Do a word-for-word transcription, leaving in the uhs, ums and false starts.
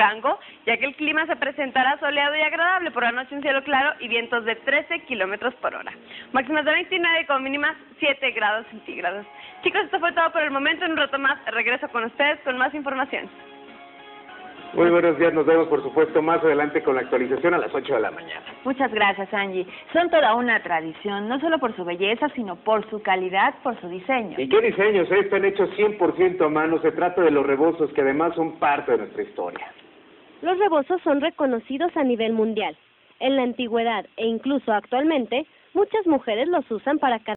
rango, ya que el clima se presentará soleado y agradable, por la noche un cielo claro y vientos de trece kilómetros por hora. Máximas de veintinueve con mínimas siete grados centígrados. Chicos, esto fue todo por el momento. En un rato más regreso con ustedes con más información. Muy buenos días, nos vemos por supuesto más adelante con la actualización a las ocho de la mañana. Muchas gracias, Angie. Son toda una tradición, no solo por su belleza, sino por su calidad, por su diseño. ¿Y qué diseños? Eh? Están hechos cien por ciento a mano, se trata de los rebozos que además son parte de nuestra historia. Los rebozos son reconocidos a nivel mundial. En la antigüedad e incluso actualmente, muchas mujeres los usan para